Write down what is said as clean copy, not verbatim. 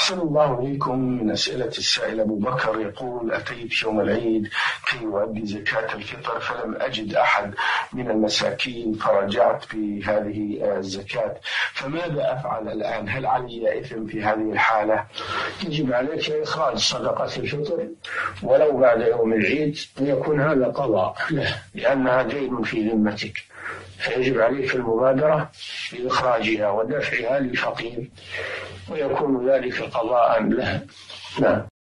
أحسن الله إليكم. من أسئلة السائل أبو بكر يقول: أتيت يوم العيد كي أؤدي زكاة الفطر فلم أجد أحد من المساكين فرجعت بهذه الزكاة، فماذا أفعل الآن؟ هل علي إثم في هذه الحالة؟ يجب عليك إخراج صدقة الفطر ولو بعد يوم العيد، ويكون هذا قضاء له لأنها دين في ذمتك، فيجب عليك المبادرة بإخراجها ودفعها للفقير، ويكون ذلك قضاء له. نعم.